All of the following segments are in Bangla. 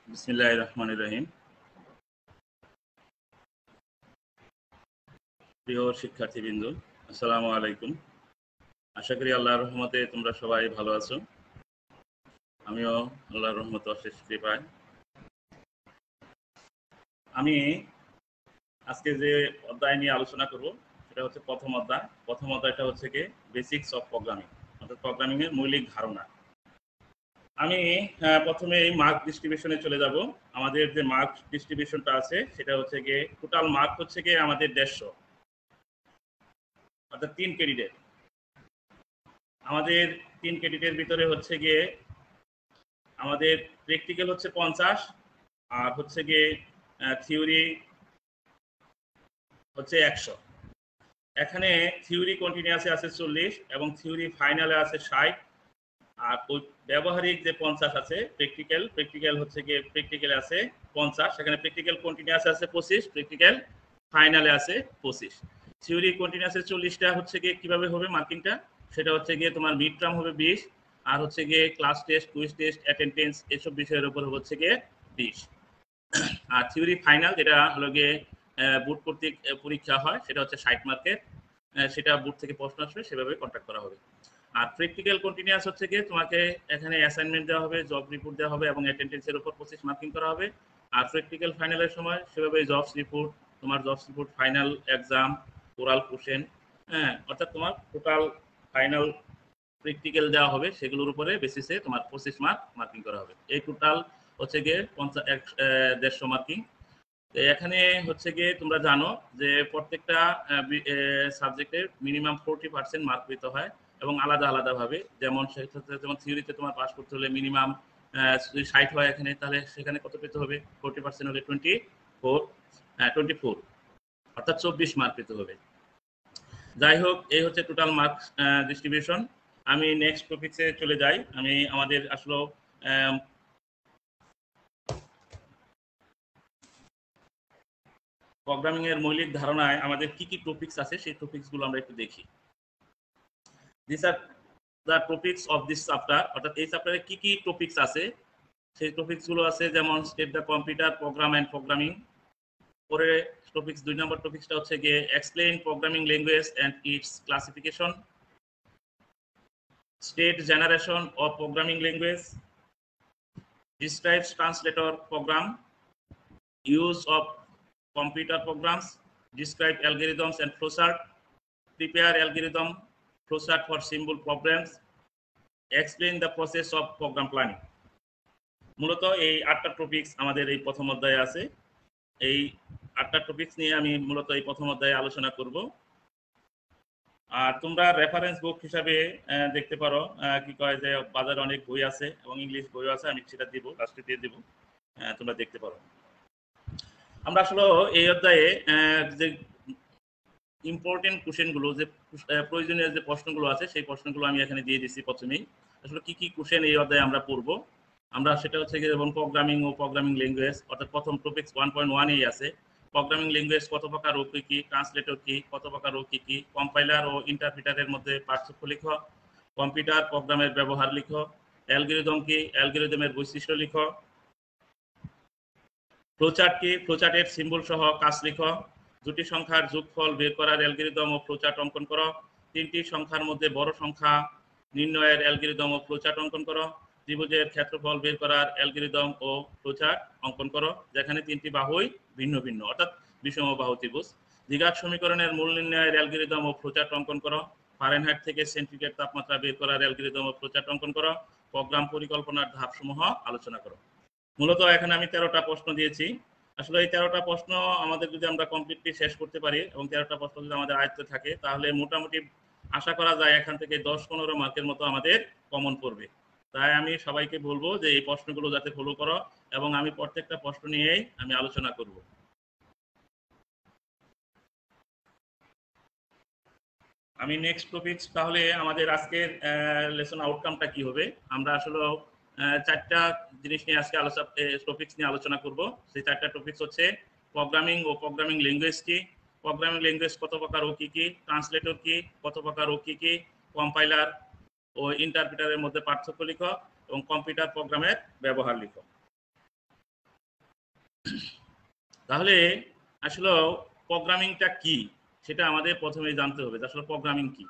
বিসমিল্লাহির রহমানির রহিম। প্রিয় শিক্ষার্থীবৃন্দ, আসসালামু আলাইকুম। আশা করি আল্লাহর রহমতে তোমরা সবাই ভালো আছো। আমিও আল্লাহর রহমতে অশেষ কৃপায়। আমি আজকে যে অধ্যায় নিয়ে আলোচনা করব সেটা হচ্ছে প্রথম অধ্যায়। প্রথম অধ্যায়টা হচ্ছে কি বেসিক্স অফ প্রোগ্রামিং, অর্থাৎ প্রোগ্রামিং এর মৌলিক ধারণা। আমি প্রথমে এই মার্ক ডিস্ট্রিবিউশনে চলে যাব। আমাদের যে মার্ক ডিস্ট্রিবিউশনটা আছে সেটা হচ্ছে গিয়ে টোটাল মার্ক হচ্ছে গিয়ে আমাদের 150, অর্থাৎ 3 ক্রেডিটের। আমাদের 3 ক্রেডিটের ভিতরে হচ্ছে গিয়ে আমাদের প্র্যাকটিক্যাল হচ্ছে 50 আর হচ্ছে গিয়ে থিওরি হচ্ছে 100। এখানে থিওরি কন্টিনিউয়াসে আছে 40 এবং থিওরি ফাইনালে আছে 60। আর ওই ব্যবহারিক যে 50 আছে প্র্যাকটিক্যাল হচ্ছে গিয়ে প্র্যাকটিক্যালে আছে 50, সেখানে প্র্যাকটিক্যাল কন্টিনিউয়াসে আছে 25, প্র্যাকটিক্যাল ফাইনালে আছে 25। থিওরি কন্টিনিউয়াসে 40টা হচ্ছে গিয়ে কিভাবে হবে মার্কিংটা, সেটা হচ্ছে গিয়ে তোমার মিড টার্ম হবে 20, আর হচ্ছে গিয়ে class test, quiz test, attendance এসব বিষয়ের উপর হচ্ছে গিয়ে 20। আর থিওরি ফাইনাল যেটা হলো গিয়ে বুট কর্তৃক পরীক্ষা হয় সেটা হচ্ছে 60 মার্কের। সেটা বুট থেকে প্রশ্ন আসবে, সেভাবে কন্ট্যাক্ট করা হবে। আর প্র্যাকটিক্যাল কন্টিনিউয়াস হচ্ছে গিয়ে তোমাকে এখানে অ্যাসাইনমেন্ট দেওয়া হবে, জব রিপোর্ট দেওয়া হবে এবং অ্যাটেন্ডেন্সের উপর 25 মার্কিং করা হবে। আর প্র্যাকটিক্যাল ফাইনালের সময় সেভাবে জবস রিপোর্ট, তোমার jobs report, final exam, oral question, হ্যাঁ, অর্থাৎ তোমার টোটাল ফাইনাল প্র্যাকটিক্যাল দেওয়া হবে, সেগুলোর উপরে বেসিসে তোমার 25 মার্ক মার্কিং করা হবে। এই টোটাল হচ্ছে গিয়ে 150 মার্কিং। তো এখানে হচ্ছে গিয়ে তোমরা জানো যে প্রত্যেকটা সাবজেক্টের মিনিমাম 40% মার্ক পেতে হয় এবং আলাদা আলাদাভাবে। যেমন যেমন থিওরিতে তোমার পাস করতে হলে মিনিমাম 60 হয়, এখানে তাহলে সেখানে কত পেতে হবে, 40% হলে 24, অর্থাৎ 24 মার্ক পেতে হবে। যাই হোক, এই হচ্ছে টোটাল মার্কস ডিস্ট্রিবিউশন। আমি নেক্সট টপিকসে চলে যাই। আমি আমাদের আসলে প্রোগ্রামিং এর মৌলিক ধারণায় আমাদের কি কি টপিকস আছে সেই টপিকসগুলো আমরা একটু দেখি। This are the topics of this chapter, অর্থাৎ এই চ্যাপ্টারে কি কি টপিকস আছে সেই টপিকসগুলো আছে, যেমন state the computer program and programming. পরে টপিকস 2 নম্বর টপিকসটা হচ্ছে গিয়ে explain programming language and its classification, state generation of programming language, describes translator program, use of computer programs, describe algorithms and flowchart, prepare algorithm flowchart for simple problems, explain the process of program planning. মূলত এই 8টা টপিকস আমাদের এই প্রথম অধ্যায়ে আছে। এই 8টা টপিকস নিয়ে আমি মূলত এই প্রথম অধ্যায়ে আলোচনা করব। আর তোমরা রেফারেন্স বুক হিসাবে দেখতে পারো, কি কয় যে বাজারে অনেক বই আছে এবং ইংলিশ বইও আছে, আমি সেটা দিব, লাস্টে দিয়ে দিব, তোমরা দেখতে পারো। আমরা আসলে এই অধ্যায়ে যে ইম্পর্টেন্ট কোশ্চেনগুলো, যে প্রয়োজনীয় যে প্রশ্নগুলো আছে সেই প্রশ্নগুলো আমি এখানে দিয়ে দিচ্ছি প্রথমেই। আসলে কি কি কোশ্চেন এই অধ্যায়ে আমরা পড়বো, আমরা সেটা হচ্ছে কি, যেমন প্রোগ্রামিং ও প্রোগ্রামিং ল্যাঙ্গুয়েজ, অর্থাৎ প্রথম টপিক 1.1 এই আছে। প্রোগ্রামিং ল্যাঙ্গুয়েজ কত প্রকার ও কি কি, ট্রান্সলেটর কি, কত প্রকার ও কি কি, কম্পাইলার ও ইন্টারপ্রিটারের মধ্যে পার্থক্য লিখো, কম্পিউটার প্রোগ্রামের ব্যবহার লিখো, অ্যালগরিদম কি, অ্যালগরিদমের বৈশিষ্ট্য লিখো, ফ্লোচার্ট কি, ফ্লোচার্টের সিম্বল সহ কাজ লিখো, দুটি সংখ্যার যোগফল বের করার অ্যালগরিদম ও ফ্লোচার্ট অঙ্কন করো, তিনটি সংখ্যার মধ্যে বড় সংখ্যা নির্ণয়ের অ্যালগরিদম ও ফ্লোচার্ট অঙ্কন করো, ত্রিভুজের ক্ষেত্রফল বের করার অ্যালগরিদম ও ফ্লোচার্ট অঙ্কন করো, যেখানে তিনটি বাহুই ভিন্ন ভিন্ন, অর্থাৎ বিষমবাহু ত্রিভুজ। দ্বিঘাত সমীকরণের মূল নির্ণয়ের অ্যালগরিদম ও ফ্লোচার্ট অঙ্কন করো, ফারেনহাইট থেকে সেন্টিগ্রেড তাপমাত্রা বের করার অ্যালগরিদম ও ফ্লোচার্ট অঙ্কন করো, প্রোগ্রাম পরিকল্পনার ধাপসমূহ আলোচনা করো। মূলত এখানে আমি 13টা প্রশ্ন দিয়েছি। আসলে এই 13টা প্রশ্ন আমাদের যদি আমরা কমপ্লিটলি শেষ করতে পারি এবং 13টা প্রশ্ন যদি আমাদের আয়ত্তে থাকে, তাহলে মোটামুটি আশা করা যায় এখান থেকে 10-15 মার্কের মতো আমাদের কমন পড়বে। তাই আমি সবাইকে বলবো যে এই প্রশ্নগুলো যাতে ফলো করো এবং আমি প্রত্যেকটা প্রশ্ন নিয়েই আমি আলোচনা করব। আমি নেক্সট টপিক, তাহলে আমাদের আজকের লেসন আউটকামটা কি হবে, আমরা আসলে 4টা জিনিস নিয়ে আজকে টপিকস নিয়ে আলোচনা করব। সেই 4টা টপিকস হচ্ছে প্রোগ্রামিং ও প্রোগ্রামিং ল্যাঙ্গুয়েজ কি, প্রোগ্রামিং ল্যাঙ্গুয়েজ কত প্রকার ও কি কি, ট্রান্সলেটর কি, কত প্রকার ও কি কি, কম্পাইলার ও ইন্টারপ্রিটারের মধ্যে পার্থক্য লিখো এবং কম্পিউটার প্রোগ্রামের ব্যবহার লিখো। তাহলে আসলে প্রোগ্রামিংটা কি সেটা আমাদের প্রথমে জানতে হবে যে আসলে প্রোগ্রামিং কি।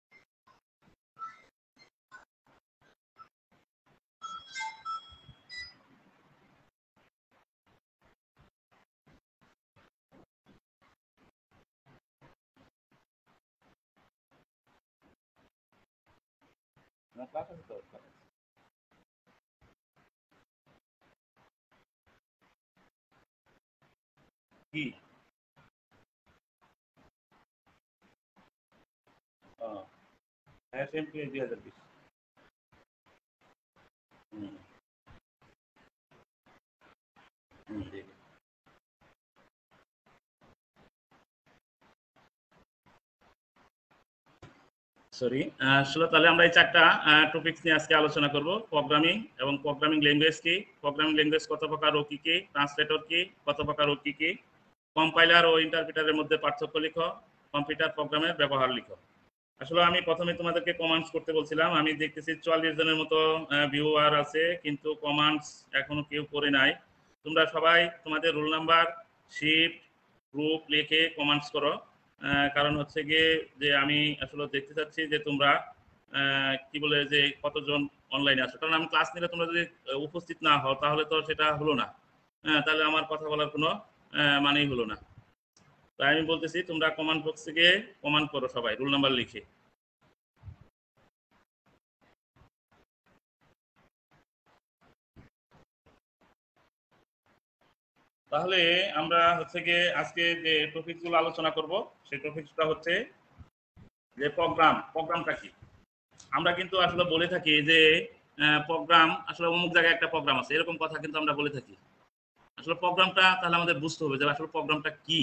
কি এসএমপিএ 2020। হুম, জি। সরি, আসলে তাহলে আমরা এই চারটা টপিকস নিয়ে আজকে আলোচনা করব। প্রোগ্রামিং এবং প্রোগ্রামিং ল্যাঙ্গুয়েজ কি, প্রোগ্রামিং ল্যাঙ্গুয়েজ কত প্রকার ও কি কি, ট্রান্সলেটর কি, কত প্রকার ও কি কি, কম্পাইলার ও ইন্টারপ্রিটারের মধ্যে পার্থক্য লিখো, কম্পিউটার প্রোগ্রামের ব্যবহার লিখো। আসলে আমি প্রথমে তোমাদেরকে কমান্ডস করতে বলছিলাম, আমি দেখতেছি 44 জনের মতো ভিউয়ার আছে, কিন্তু কমান্ডস এখনো কেউ করে নাই। তোমরা সবাই তোমাদের রোল নাম্বার, শিফট, গ্রুপ লিখে কমান্ডস করো। কারণ হচ্ছে গিয়ে যে আমি আসলে দেখতে চাচ্ছি যে তোমরা কি বলে যে কতজন অনলাইনে আছো। কারণ আমি ক্লাস নিলে তোমরা যদি উপস্থিত না হও তাহলে তো সেটা হলো না। তাহলে আমার কথা বলার কোনো মানেই হলো না। তাই আমি বলতেছি তোমরা কমান্ড বক্স থেকে কমান্ড করো সবাই রোল নাম্বার লিখে। তাহলে আমরা হচ্ছে গিয়ে আজকে যে টপিকগুলো আলোচনা করব সেই টপিকটা হচ্ছে যে প্রোগ্রামটা কি। আমরা কিন্তু আসলে বলে থাকি যে প্রোগ্রাম আসলে অমুক জায়গায় একটা প্রোগ্রাম আছে, এরকম কথা কিন্তু আমরা বলে থাকি। আসলে প্রোগ্রামটা তাহলে আমাদের বুঝতে হবে যে আসলে প্রোগ্রামটা কি।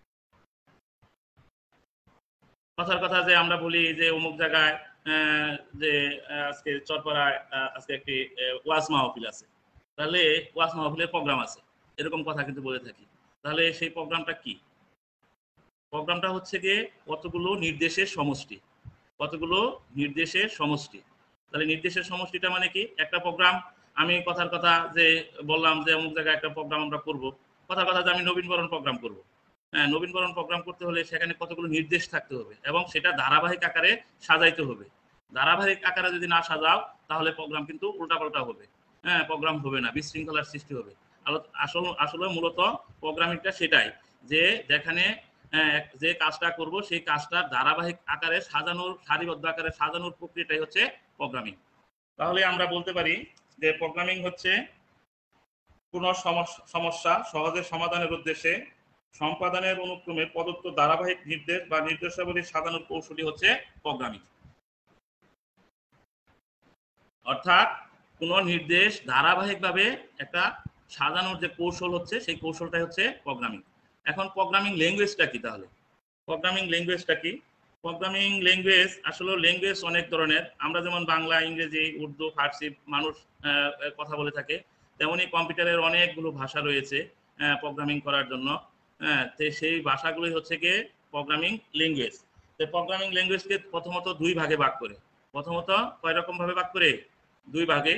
কথার কথা যে আমরা বলি যে অমুক জায়গায় যে আজকে চরপাড়ায় আজকে একটি ওয়াজ মাহফিল আছে, তাহলে ওয়াজ মাহফিলের প্রোগ্রাম আছে, এরকম কথা কিন্তু বলে থাকি। তাহলে সেই প্রোগ্রামটা কি? প্রোগ্রামটা হচ্ছে গিয়ে কতগুলো নির্দেশের সমষ্টি, কতগুলো নির্দেশের সমষ্টি। তাহলে নির্দেশের সমষ্টিটা মানে কি? একটা প্রোগ্রাম আমি কথার কথা যে বললাম যে অমুক জায়গায় একটা প্রোগ্রাম আমরা করব, কথার কথা যে আমি নবীনবরণ প্রোগ্রাম করব। হ্যাঁ, নবীনবরণ প্রোগ্রাম করতে হলে সেখানে কতগুলো নির্দেশ থাকতে হবে এবং সেটা ধারাবাহিক আকারে সাজাইতে হবে। ধারাবাহিক আকারে যদি না সাজাও তাহলে প্রোগ্রাম কিন্তু উল্টাপাল্টা হবে। হ্যাঁ, প্রোগ্রাম হবে না, বিশৃঙ্খলার সৃষ্টি হবে। আসলে মূলত প্রোগ্রামিংটা সেটাই যে যেখানে যে কাজটা করব সেই কাজটা ধারাবাহিক আকারে সাজানোর, সারিবদ্ধ আকারে সাজানোর প্রক্রিয়াটাই হচ্ছে প্রোগ্রামিং। তাহলে আমরা বলতে পারি যে প্রোগ্রামিং হচ্ছে কোনো সমস্যা সহজে সমাধানের উদ্দেশ্যে সম্পাদনের অনুক্রমে প্রদত্ত ধারাবাহিক নির্দেশ বা নির্দেশাবলী সাজানোর কৌশলই হচ্ছে প্রোগ্রামিং। অর্থাৎ কোনো নির্দেশ ধারাবাহিকভাবে একটা সাজানোর যে কৌশল হচ্ছে সেই কৌশলটাই হচ্ছে প্রোগ্রামিং। এখন প্রোগ্রামিং ল্যাঙ্গুয়েজটা কি? তাহলে প্রোগ্রামিং ল্যাঙ্গুয়েজটা কি? প্রোগ্রামিং ল্যাঙ্গুয়েজ আসলে ল্যাঙ্গুয়েজ অনেক ধরনের। আমরা যেমন বাংলা, ইংরেজি, উর্দু, ফার্সি মানুষ কথা বলে থাকে, তেমনি কম্পিউটারের অনেকগুলো ভাষা রয়েছে প্রোগ্রামিং করার জন্য। তো সেই ভাষাগুলোই হচ্ছে গিয়ে প্রোগ্রামিং ল্যাঙ্গুয়েজ। তো প্রোগ্রামিং ল্যাঙ্গুয়েজকে প্রথমত দুই ভাগে ভাগ করে। প্রথমত কয় রকম ভাবে ভাগ করে? দুই ভাগে।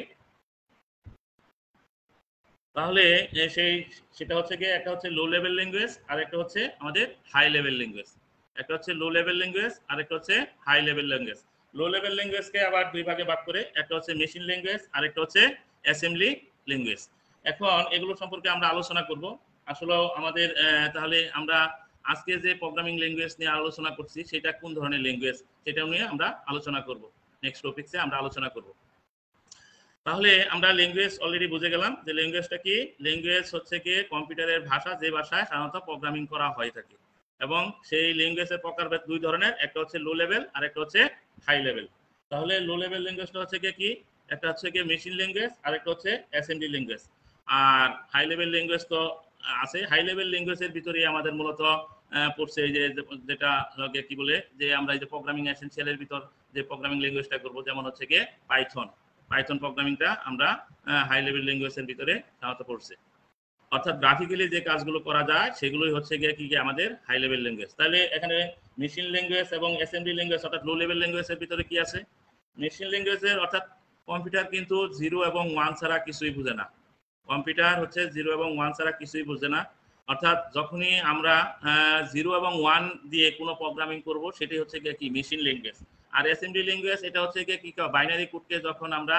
তাহলে সেটা হচ্ছে গিয়ে একটা হচ্ছে লো লেভেল ল্যাঙ্গুয়েজ আর একটা হচ্ছে আমাদের হাই লেভেল ল্যাঙ্গুয়েজ। একটা হচ্ছে লো লেভেল ল্যাঙ্গুয়েজ আর একটা হচ্ছে high level language. Low level ল্যাঙ্গুয়েজকে আবার দুই ভাগে ভাগ করে, একটা হচ্ছে মেশিন ল্যাঙ্গুয়েজ আর একটা হচ্ছে অ্যাসেম্বলি ল্যাঙ্গুয়েজ। এখন এগুলো সম্পর্কে আমরা আলোচনা করব। আসলে আমাদের তাহলে আমরা আজকে যে প্রোগ্রামিং ল্যাঙ্গুয়েজ নিয়ে আলোচনা করছি সেটা কোন ধরনের ল্যাঙ্গুয়েজ সেটা নিয়ে আমরা আলোচনা করব। নেক্সট টপিকসে আমরা আলোচনা করব। তাহলে আমরা ল্যাঙ্গুয়েজ অলরেডি বুঝে গেলাম যে ল্যাঙ্গুয়েজটা কি। ল্যাঙ্গুয়েজ হচ্ছে কি কম্পিউটারের ভাষা, যে ভাষায় সাধারণত প্রোগ্রামিং করা হয়ে থাকে। এবং সেই ল্যাঙ্গুয়েজের প্রকারভেদ দুই ধরনের, একটা হচ্ছে লো লেভেল আর একটা হচ্ছে হাই লেভেল। তাহলে লো লেভেল ল্যাঙ্গুয়েজটা হচ্ছে কি? একটা হচ্ছে কি মেশিন ল্যাঙ্গুয়েজ আর একটা হচ্ছে অ্যাসেম্বলি ল্যাঙ্গুয়েজ। আর হাই লেভেল ল্যাঙ্গুয়েজ তো আছে। হাই লেভেল ল্যাঙ্গুয়েজের ভিতরে আমাদের মূলত পড়ছে এই যে যেটা কি বলে যে আমরা এই যে প্রোগ্রামিং এসেনশিয়ালের ভিতর যে প্রোগ্রামিং ল্যাঙ্গুয়েজটা করব, যেমন হচ্ছে কি পাইথন। পাইথন প্রোগ্রামিংটা আমরা হাই লেভেল ল্যাঙ্গুয়েজের ভিতরে সাধারণত পড়ছে। অর্থাৎ গ্রাফিক্যালি যে কাজগুলো করা যায় সেগুলোই হচ্ছে গিয়ে কি আমাদের হাই লেভেল ল্যাঙ্গুয়েজ। তাহলে এখানে মেশিন ল্যাঙ্গুয়েজ এবং অ্যাসেম্বলি ল্যাঙ্গুয়েজ অর্থাৎ লো লেভেল ল্যাঙ্গুয়েজের ভিতরে কি আছে? মেশিন ল্যাঙ্গুয়েজের অর্থাৎ কম্পিউটার কিন্তু 0 এবং 1 ছাড়া কিছুই বুঝে না। কম্পিউটার হচ্ছে 0 এবং 1 ছাড়া কিছুই বোঝে না। অর্থাৎ যখনই আমরা 0 এবং 1 দিয়ে কোনো প্রোগ্রামিং করব সেটি হচ্ছে গিয়ে কি মেশিন ল্যাঙ্গুয়েজ। আর অ্যাসেম্বলি ল্যাঙ্গুয়েজ এটা হচ্ছে গিয়ে কি বাইনারি কোডকে যখন আমরা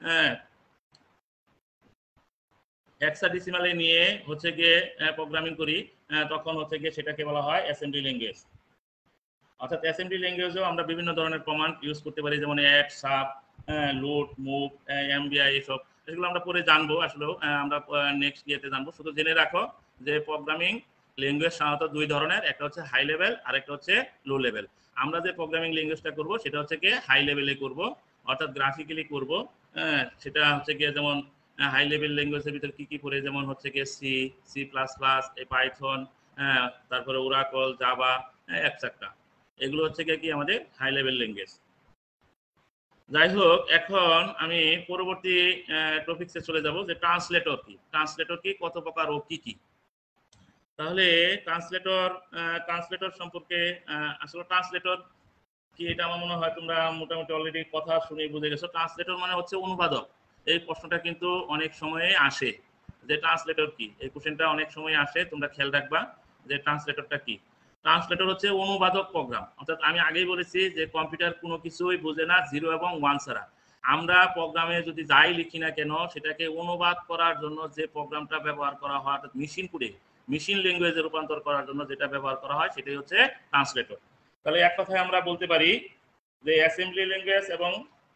হেক্সাডেসিমালে নিয়ে হচ্ছে গিয়ে প্রোগ্রামিং করি তখন হচ্ছে গিয়ে সেটাকে বলা হয় অ্যাসেম্বলি ল্যাঙ্গুয়েজ। অর্থাৎ অ্যাসেম্বলি ল্যাঙ্গুয়েজেও আমরা বিভিন্ন ধরনের কমান্ড ইউজ করতে পারি, যেমন add, sub, load, move, MBI, এসব এগুলো আমরা পরে জানবো। আসলেও আমরা নেক্সট ইয়েতে জানবো। শুধু জেনে রাখো যে প্রোগ্রামিং ল্যাঙ্গুয়েজ সাধারণত দুই ধরনের, একটা হচ্ছে হাই লেভেল আর একটা হচ্ছে লো লেভেল। আমরা যে প্রোগ্রামিং ল্যাঙ্গুয়েজটা করব সেটা হচ্ছে গিয়ে হাই লেভেলে করব, অর্থাৎ গ্রাফিক্যালি করব। সেটা হচ্ছে গিয়ে যেমন হাই লেভেল ল্যাঙ্গুয়েজের ভিতরে কি কি পড়ে, যেমন হচ্ছে গিয়ে C, C plus plus, Python, তারপরে ওরাকল, জাভা, এটসেট্রা। এগুলো হচ্ছে কি আমাদের হাই লেভেল ল্যাঙ্গুয়েজ। যাই হোক, এখন আমি পরবর্তী টপিকসে চলে যাব যে ট্রান্সলেটর কি, ট্রান্সলেটর কি, কত প্রকার ও কি কি। তাহলে ট্রান্সলেটর সম্পর্কে আসলে ট্রান্সলেটর কি এটা আমার মনে হয় তোমরা মোটামুটি অলরেডি কথা শুনে বুঝে গেছো। ট্রান্সলেটর মানে হচ্ছে অনুবাদক। এই প্রশ্নটা কিন্তু অনেক সময়ে আসে যে ট্রান্সলেটর কি, এই কোশ্চেনটা অনেক সময় আসে, তোমরা খেয়াল রাখবা যে ট্রান্সলেটরটা কি। ট্রান্সলেটর হচ্ছে অনুবাদক প্রোগ্রাম। অর্থাৎ আমি আগেই বলেছি যে কম্পিউটার কোনো কিছুই বোঝে না 0 এবং 1 ছাড়া। আমরা প্রোগ্রামে যদি যাই লিখি না কেন সেটাকে অনুবাদ করার জন্য যে প্রোগ্রামটা ব্যবহার করা হয়, অর্থাৎ মেশিন কোডে, মেশিন ল্যাঙ্গুয়েজে রূপান্তর করার জন্য যেটা ব্যবহার করা হয় সেটাই হচ্ছে ট্রান্সলেটর। তাহলে এক কথায় আমরা বলতে পারি যে অ্যাসেম্বলি ল্যাঙ্গুয়েজ এবং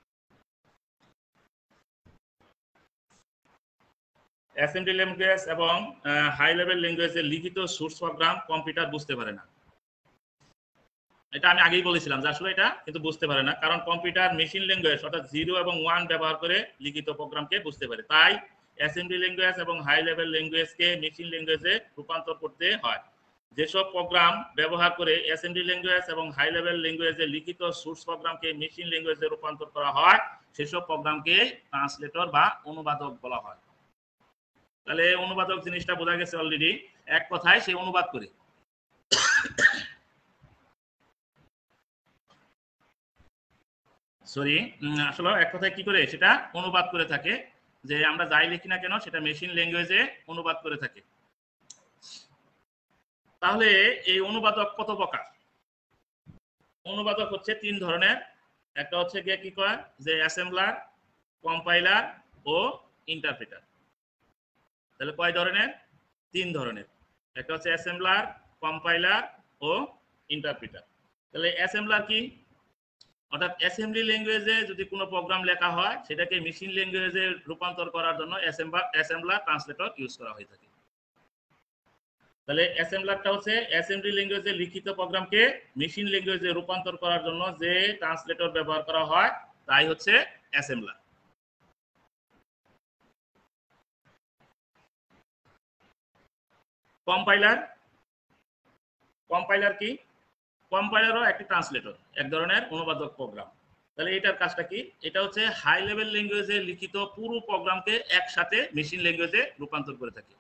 হাই লেভেল ল্যাঙ্গুয়েজের লিখিত সোর্স প্রোগ্রাম কম্পিউটার বুঝতে পারে না। এটা আমি আগেই বলেছিলাম যে আসলে এটা কিন্তু বুঝতে পারে না, কারণ কম্পিউটার মেশিন ল্যাঙ্গুয়েজ অর্থাৎ 0 এবং 1 ব্যবহার করে লিখিত প্রোগ্রামকে বুঝতে পারে। তাই অ্যাসেম্বলি ল্যাঙ্গুয়েজ এবং হাই লেভেল ল্যাঙ্গুয়েজকে মেশিন ল্যাঙ্গুয়েজে রূপান্তর করতে হয়। যেসব প্রোগ্রাম ব্যবহার করে অ্যাসেম্বলি ল্যাঙ্গুয়েজ এবং হাই লেভেল ল্যাঙ্গুয়েজে লিখিত সোর্স প্রোগ্রামকে মেশিন ল্যাঙ্গুয়েজে রূপান্তর করা হয় সেসব প্রোগ্রামকে ট্রান্সলেটর বা অনুবাদক বলা হয়। তাহলে অনুবাদক জিনিসটা বোঝা গেছে অলরেডি। এক কথায় সে অনুবাদ করে। সরি, আসলে এক কথায় কি করে সেটা অনুবাদ করে থাকে, যে আমরা যাই লিখি না কেন সেটা মেশিন ল্যাঙ্গুয়েজে অনুবাদ করে থাকে। তাহলে এই অনুবাদক কত প্রকার? অনুবাদক হচ্ছে 3 ধরনের। একটা হচ্ছে গিয়ে কি কয় যে অ্যাসেম্বলার, কম্পাইলার ও ইন্টারপ্রিটার। তাহলে কয় ধরনের? 3 ধরনের। একটা হচ্ছে অ্যাসেম্বলার, কম্পাইলার ও ইন্টারপ্রিটার। তাহলে অ্যাসেম্বলার কি? অর্থাৎ অ্যাসেম্বলি ল্যাঙ্গুয়েজে যদি কোনো প্রোগ্রাম লেখা হয় সেটাকে মেশিন ল্যাঙ্গুয়েজে রূপান্তর করার জন্য অ্যাসেম্বলার ট্রান্সলেটর ইউজ করা হয়ে থাকে। তাহলে অ্যাসেম্বলারটা হচ্ছে অ্যাসেম্বলি ল্যাঙ্গুয়েজে লিখিত প্রোগ্রামকে মেশিন ল্যাঙ্গুয়েজে রূপান্তর করার জন্য যে ট্রান্সলেটর ব্যবহার করা হয় তাই হচ্ছে অ্যাসেম্বলার। কম্পাইলার, কম্পাইলার কি? কম্পাইলারও একটি ট্রান্সলেটর, এক ধরনের অনুবাদক প্রোগ্রাম। তাহলে এটার কাজটা কি? এটা হচ্ছে হাই লেভেল ল্যাঙ্গুয়েজে লিখিত পুরো প্রোগ্রামকে একসাথে মেশিন ল্যাঙ্গুয়েজে রূপান্তর করে থাকে।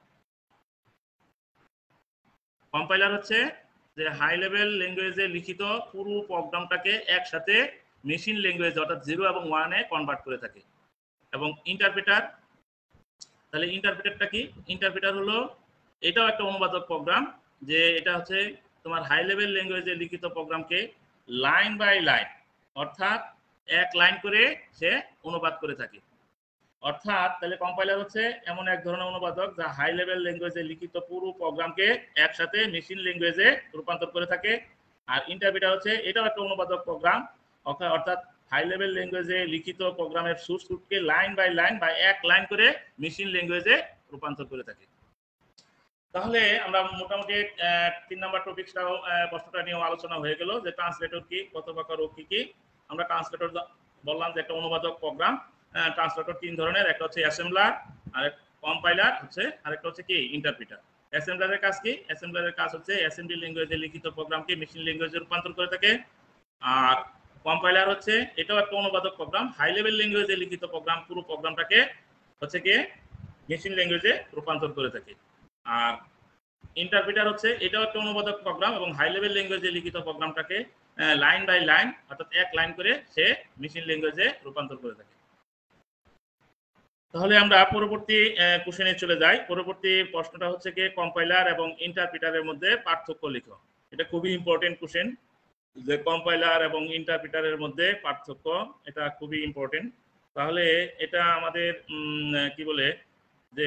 কম্পাইলার হচ্ছে যে হাই লেভেল ল্যাঙ্গুয়েজে লিখিত পুরো প্রোগ্রামটাকে একসাথে মেশিন ল্যাঙ্গুয়েজ অর্থাৎ 0 এবং 1 এ কনভার্ট করে থাকে। এবং ইন্টারপ্রিটার, তাহলে ইন্টারপ্রিটারটা কি? ইন্টারপ্রিটার হলো এটাও একটা অনুবাদক প্রোগ্রাম, যে এটা হচ্ছে তোমার হাই লেভেল ল্যাঙ্গুয়েজে লিখিত প্রোগ্রামকে লাইন বাই লাইন অর্থাৎ এক লাইন করে সে অনুবাদ করে থাকে। অর্থাৎ তাহলে কম্পাইলার হচ্ছে এমন এক ধরনের অনুবাদক যা হাই লেভেল ল্যাঙ্গুয়েজে লিখিত পুরো প্রোগ্রামকে একসাথে মেশিন ল্যাঙ্গুয়েজে রূপান্তর করে থাকে। আর ইন্টারপ্রিটার হচ্ছে এটাও একটা অনুবাদক প্রোগ্রাম, অর্থাৎ হাই লেভেল ল্যাঙ্গুয়েজে লিখিত প্রোগ্রামের সোর্স কোডকে লাইন বাই লাইন বা এক লাইন করে মেশিন ল্যাঙ্গুয়েজে রূপান্তর করে থাকে। তাহলে আমরা মোটামুটি 3 নাম্বার টপিকটাও প্রশ্নটা নিয়েও আলোচনা হয়ে গেল যে ট্রান্সলেটর কি, কত প্রকার ও কি কি। আমরা ট্রান্সলেটর বললাম যে একটা অনুবাদক প্রোগ্রাম। ট্রান্সলেটর 3 ধরনের, একটা হচ্ছে অ্যাসেম্বলার, আর কম্পাইলার হচ্ছে, আরেকটা হচ্ছে কি ইন্টারপ্রিটার। অ্যাসেম্বলারের কাজ কি? অ্যাসেম্বলারের কাজ হচ্ছে অ্যাসেম্বলি ল্যাঙ্গুয়েজে লিখিত প্রোগ্রামকে মেশিন ল্যাঙ্গুয়েজে রূপান্তর করে থাকে। আর কম্পাইলার হচ্ছে এটাও একটা অনুবাদক প্রোগ্রাম, হাই লেভেল ল্যাঙ্গুয়েজে লিখিত প্রোগ্রাম পুরো প্রোগ্রামটাকে হচ্ছে কি মেশিন ল্যাঙ্গুয়েজে রূপান্তর করে থাকে। আর ইন্টারপ্রিটার হচ্ছে এটাও একটা অনুবাদক প্রোগ্রাম এবং হাই লেভেল ল্যাঙ্গুয়েজে লিখিত প্রোগ্রামটাকে লাইন বাই লাইন অর্থাৎ এক লাইন করে সে মেশিন ল্যাঙ্গুয়েজে রূপান্তর করে থাকে। তাহলে আমরা পরবর্তী কোশ্চেনে চলে যাই। পরবর্তী প্রশ্নটা হচ্ছে কি কম্পাইলার এবং ইন্টারপ্রিটারের মধ্যে পার্থক্য লিখো। এটা খুবই ইম্পর্টেন্ট কোশ্চেন, যে কম্পাইলার এবং ইন্টারপ্রিটারের মধ্যে পার্থক্য, এটা খুবই ইম্পর্টেন্ট। তাহলে এটা আমাদের কি বলে যে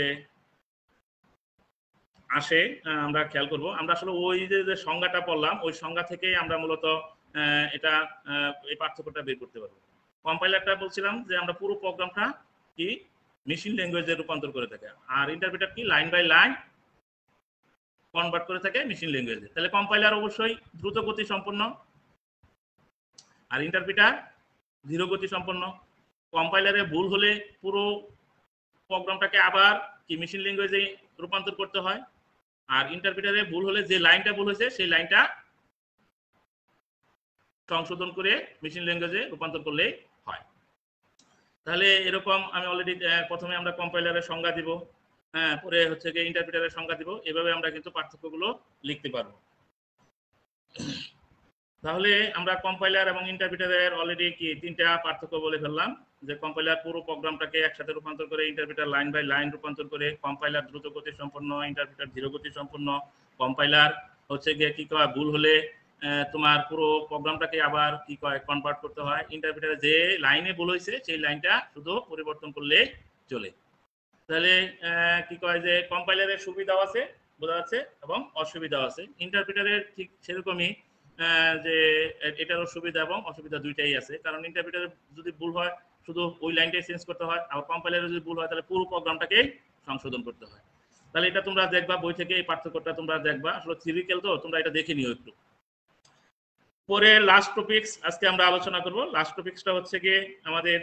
আসে, আমরা খেয়াল করব। আমরা আসলে ওই যে সংজ্ঞাটা পড়লাম ওই সংজ্ঞা থেকেই আমরা মূলত এটা এই পার্থক্যটা বের করতে পারবো। কম্পাইলারটা বলছিলাম যে আমরা পুরো প্রোগ্রামটা কি মেশিন ল্যাঙ্গুয়েজে রূপান্তর করে থাকে, আর ইন্টারপ্রিটার কি লাইন বাই লাইন কনভার্ট করে থাকে মেশিন ল্যাঙ্গুয়েজে। তাহলে কম্পাইলার অবশ্যই দ্রুত গতি সম্পন্ন আর ইন্টারপ্রিটার ধীর গতি সম্পন্ন। কম্পাইলারে ভুল হলে পুরো প্রোগ্রামটাকে আবার কি মেশিন ল্যাঙ্গুয়েজে রূপান্তর করতে হয়, আর ইন্টারপ্রিটারে ভুল হলে যে লাইনটা ভুল হয়েছে সেই লাইনটা সংশোধন করে মেশিন ল্যাঙ্গুয়েজে রূপান্তর করলেই হয়। তাহলে এরকম আমি অলরেডি প্রথমে আমরা কম্পাইলারের সংজ্ঞা দিব, হ্যাঁ, পরে হচ্ছে গিয়ে ইন্টারপ্রিটারের সংজ্ঞা দিব, এভাবে আমরা কিন্তু পার্থক্যগুলো লিখতে পারবো। তাহলে আমরা কম্পাইলার এবং ইন্টারপ্রিটারের অলরেডি কি তিনটা পার্থক্য বলে ফেললাম, যে কম্পাইলার পুরো প্রোগ্রামটাকে একসাথে রূপান্তর করে, ইন্টারপ্রিটার লাইন বাই লাইন রূপান্তর করে। কম্পাইলার দ্রুত গতি সম্পন্ন, ইন্টারপ্রিটার ধীর গতি সম্পন্ন। কম্পাইলার হচ্ছে গিয়ে কি কয় ভুল হলে তোমার পুরো প্রোগ্রামটাকে আবার কি কয় কনভার্ট করতে হয়। ইন্টারপ্রিটারে যে লাইনে ভুল হয়েছে সেই লাইনটা শুধু পরিবর্তন করলে চলে। তাহলে কি কয় যে কম্পাইলারের সুবিধাও আছে, বোঝা যাচ্ছে, এবং অসুবিধাও আছে। ইন্টারপ্রিটারের ঠিক সেরকমই যে এটারও সুবিধা এবং অসুবিধা দুইটাই আছে। কারণ ইন্টারপ্রিটারে যদি ভুল হয় শুধু ওই লাইনটাই চেঞ্জ করতে হয়, আর কম্পাইলারে যদি ভুল হয় তাহলে পুরো প্রোগ্রামটাকেই সংশোধন করতে হয়। তাহলে এটা তোমরা দেখবা বই থেকে, এই পার্থক্যটা তোমরা দেখবা। আসলে থিওরিক্যাল তো তোমরা এটা দেখে নিও একটু। পরে লাস্ট টপিকস আজকে আমরা আলোচনা করব। লাস্ট টপিকসটা হচ্ছে গিয়ে আমাদের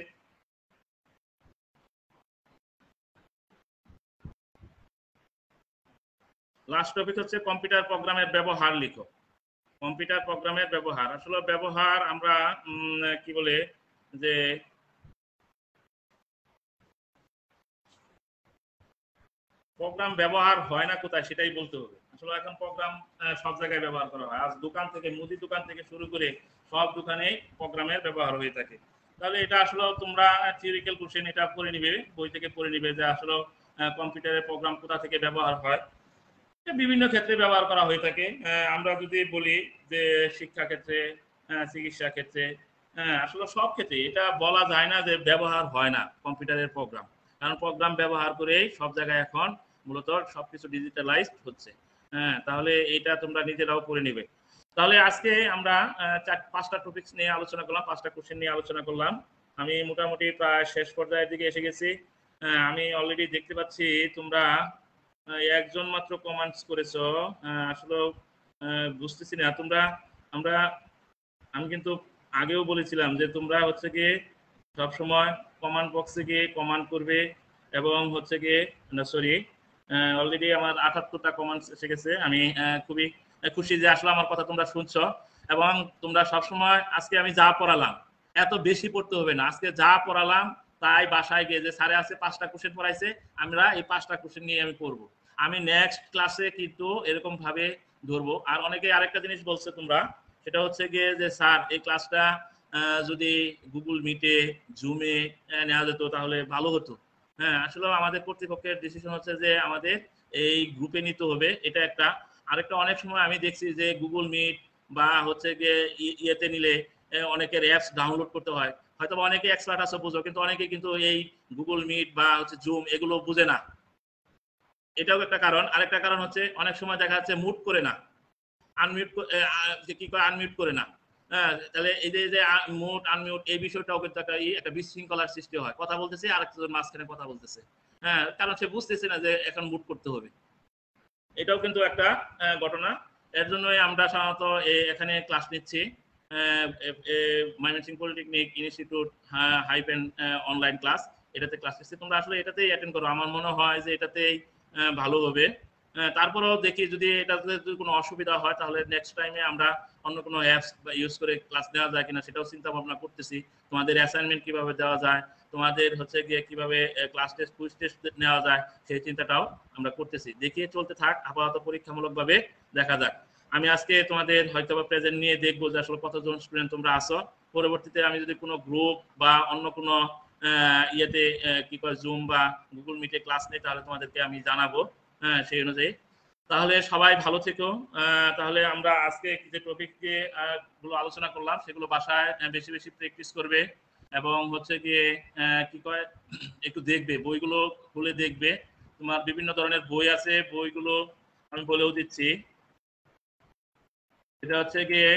লাস্ট টপিক হচ্ছে কম্পিউটার প্রোগ্রামের ব্যবহার লিখো। কম্পিউটার প্রোগ্রামের ব্যবহার, আসলে ব্যবহার আমরা কি বলে যে প্রোগ্রাম ব্যবহার হয় না কোথায় সেটাই বলতে হবে। আসলে এখন প্রোগ্রাম সব জায়গায় ব্যবহার করা হয়। আজ দোকান থেকে, মুদি দোকান থেকে শুরু করে সব দোকানেই প্রোগ্রামের ব্যবহার হয়ে থাকে। তাহলে এটা আসলে তোমরা থিওরিক্যাল কোশ্চেন এটা পড়ে নিবে, বই থেকে পড়ে নিবে যে আসলে কম্পিউটারের প্রোগ্রাম কোথা থেকে ব্যবহার হয়। বিভিন্ন ক্ষেত্রে ব্যবহার করা হয়ে থাকে। আমরা যদি বলি যে শিক্ষা ক্ষেত্রে, চিকিৎসা ক্ষেত্রে, আসলে সব ক্ষেত্রে এটা বলা যায় না যে ব্যবহার হয় না কম্পিউটারের প্রোগ্রাম। কারণ প্রোগ্রাম ব্যবহার করেই সব জায়গায় এখন মূলত সবকিছু ডিজিটালাইজড হচ্ছে। হ্যাঁ, তাহলে এটা তোমরা নিজেরাও করে নিবে। তাহলে আজকে আমরা 5টা টপিকস নিয়ে আলোচনা করলাম, 5টা কোশ্চেন নিয়ে আলোচনা করলাম। আমি মোটামুটি প্রায় শেষ পর্যায়ের দিকে এসে গেছি। আমি অলরেডি দেখতে পাচ্ছি তোমরা একজন মাত্র কমেন্টস করেছো। আসলে বুঝতেছি না তোমরা, আমি কিন্তু আগেও বলেছিলাম যে তোমরা হচ্ছে গিয়ে সবসময় কমেন্ট বক্সে গিয়ে কমেন্ট করবে, এবং হচ্ছে গিয়ে না সরি, অলরেডি আমার 78টা কমেন্টস এসে গেছে। আমি খুবই খুশি যে আসলে আমার কথা তোমরা শুনছো, এবং তোমরা সবসময় আজকে আমি যা পড়ালাম এত বেশি পড়তে হবে না। আজকে যা পড়ালাম তাই বাসায় গিয়ে, যে স্যারে আছে 5টা কোশ্চেন পড়াইছে, আমরা এই 5টা কোশ্চেন নিয়ে আমি করব। আমি নেক্সট ক্লাসে কিন্তু এরকম ভাবে ধরবো। আর অনেকে আরেকটা জিনিস বলছে তোমরা, সেটা হচ্ছে গিয়ে যে স্যার এই ক্লাসটা যদি গুগল মিটে, জুমে নেওয়া যেত তাহলে ভালো হতো। হ্যাঁ, আসলে আমাদের কর্তৃপক্ষের ডিসিশন হচ্ছে যে আমাদের এই গ্রুপে নিতে হবে, এটা একটা। আরেকটা, অনেক সময় আমি দেখছি যে গুগল মিট বা হচ্ছে গিয়ে ইয়েতে নিলে অনেকের অ্যাপস ডাউনলোড করতে হয়। হয়তো অনেকে এক্সপার্ট আছে বুঝো, কিন্তু অনেকে কিন্তু এই গুগল মিট বা হচ্ছে জুম এগুলো বুঝে না, এটাও একটা কারণ। আরেকটা কারণ হচ্ছে অনেক সময় দেখা যাচ্ছে মুট করে না, আনমিউট কি করে আনমিউট করে না। হ্যাঁ, তাহলে এই যে মুট আনমিউট এই বিষয়টাও কিন্তু একটা বিশৃঙ্খলার সৃষ্টি হয়। কথা বলতেছে আর একজন মাঝখানে কথা বলতেছে, হ্যাঁ, কারণ সে বুঝতেছে না যে এখন মুট করতে হবে। এটাও কিন্তু একটা ঘটনা। এর জন্যই আমরা সাধারণত এখানে ক্লাস নিচ্ছি, Mymensingh polytechnic institute hyphen online class, এটাতে ক্লাস নিচ্ছি। তোমরা আসলে এটাতেই অ্যাটেন্ড করো, আমার মনে হয় যে এটাতেই ভালো হবে। তারপরেও দেখি যদি এটাতে যদি কোনো অসুবিধা হয় তাহলে নেক্সট টাইমে আমরা অন্য কোনো অ্যাপস ইউজ করে ক্লাস নেওয়া যায় কিনা সেটাও চিন্তা ভাবনা করতেছি। তোমাদের অ্যাসাইনমেন্ট কিভাবে দেওয়া যায়, তোমাদের হচ্ছে গিয়ে কিভাবে ক্লাস টেস্ট, কুইজ টেস্ট নেওয়া যায়, সেই চিন্তাটাও আমরা করতেছি। দেখিয়ে চলতে থাক, আপাতত পরীক্ষামূলকভাবে দেখা যাক। আমি আজকে তোমাদের হয়তো বা প্রেজেন্ট নিয়ে দেখবো যে আসলে কতজন স্টুডেন্ট তোমরা আসো। পরবর্তীতে আমি যদি কোনো গ্রুপ বা অন্য কোনো ইয়েতে কি কয় জুম বা গুগল মিটে ক্লাস নেই, তাহলে তোমাদেরকে আমি জানাবো সেই অনুযায়ী। তাহলে সবাই ভালো থেকো। তাহলে আমরা আজকে যে টপিক দিয়ে গুলো আলোচনা করলাম সেগুলো বাসায় বেশি বেশি প্র্যাকটিস করবে, এবং হচ্ছে গিয়ে কি কয় একটু দেখবে, বইগুলো খুলে দেখবে। তোমার বিভিন্ন ধরনের বই আছে, বইগুলো আমি বলেও দিচ্ছি। এটা হচ্ছে গিয়ে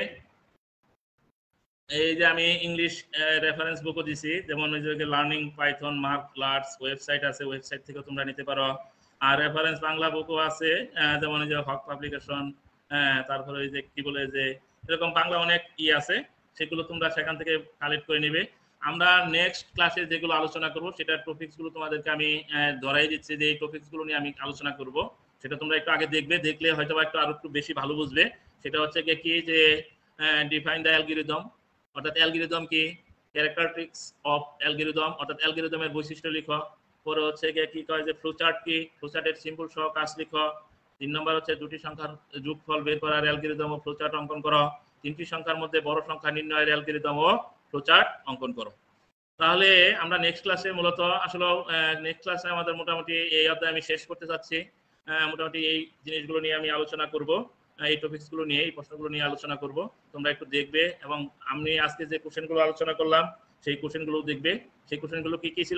এই যে আমি ইংলিশ রেফারেন্স বুকও দিছি, যেমন ওই যে learning Python Mark Lutz website আছে, ওয়েবসাইট থেকে তোমরা নিতে পারো। আর রেফারেন্স বাংলা বুকও আছে, যেমন ওই যে হক পাবলিকেশন, তারপরে ওই যে কি বলে যে এরকম বাংলা অনেক আছে, সেগুলো তোমরা সেখান থেকে কালেক্ট করে নেবে। আমরা নেক্সট ক্লাসে যেগুলো আলোচনা করব সেটার টপিকসগুলো তোমাদেরকে আমি ধরাই দিচ্ছি, যে এই টপিকসগুলো নিয়ে আমি আলোচনা করব, সেটা তোমরা একটু আগে দেখবে, দেখলে হয়তো একটু আরো একটু বেশি ভালো বুঝবে। সেটা হচ্ছে কি যে ডিফাইন দ্য অ্যালগরিদম, অর্থাৎ অ্যালগরিদম কি, ক্যারেক্টারিস্টিক্স অফ অ্যালগরিদম, অর্থাৎ অ্যালগরিদমের বৈশিষ্ট্য লিখো। পরে হচ্ছে কি কয় যে ফ্লোচার্ট কি, ফ্লোচার্টের সিম্বল সহ কাজ লিখো। 3 নম্বর হচ্ছে দুটি সংখ্যার যোগফল বের করার অ্যালগরিদম ও ফ্লোচার্ট অঙ্কন করো। 3টি সংখ্যার মধ্যে বড় সংখ্যা নির্ণয়ের অ্যালগরিদম ও ফ্লোচার্ট অঙ্কন করো। তাহলে আমরা নেক্সট ক্লাসে মূলত আসলে নেক্সট ক্লাসে আমাদের মোটামুটি এই অধ্যায় আমি শেষ করতে চাচ্ছি। মোটামুটি এই জিনিসগুলো নিয়ে আমি আলোচনা করব, এই টপিকসগুলো নিয়ে, এই প্রশ্নগুলো নিয়ে আলোচনা করব। তোমরা একটু দেখবে, এবং আমি আজকে যে কোশ্চেনগুলো আলোচনা করলাম সেই কোশ্চেনগুলো দেখবে। সেই কোশ্চেনগুলো কি কি ছিল?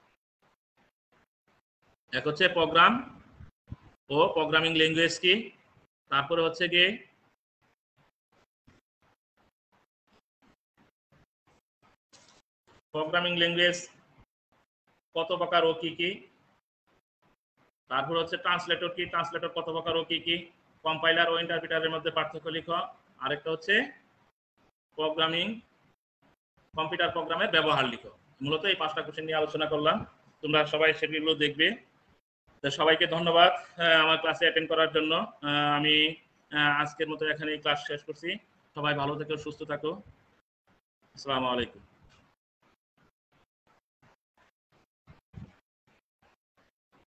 এক হচ্ছে প্রোগ্রাম ও প্রোগ্রামিং ল্যাঙ্গুয়েজ কি, তারপরে হচ্ছে কি প্রোগ্রামিং ল্যাঙ্গুয়েজ কত প্রকার ও কি কি, তারপর হচ্ছে ট্রান্সলেটর কি, ট্রান্সলেটর কত প্রকার ও কি কি, কম্পাইলার ও ইন্টারপ্রিটারের মধ্যে পার্থক্য লিখো। আরেকটা হচ্ছে প্রোগ্রামিং কম্পিউটার প্রোগ্রামের ব্যবহার লিখো। মূলত এই 5টা কোশ্চেন নিয়ে আলোচনা করলাম, তোমরা সবাই সেগুলো দেখবে। তো সবাইকে ধন্যবাদ আমার ক্লাসে অ্যাটেন্ড করার জন্য। আমি আজকের মতো এখানেই ক্লাস শেষ করছি। সবাই ভালো থেকো, সুস্থ থাকো। আসসালামু আলাইকুম।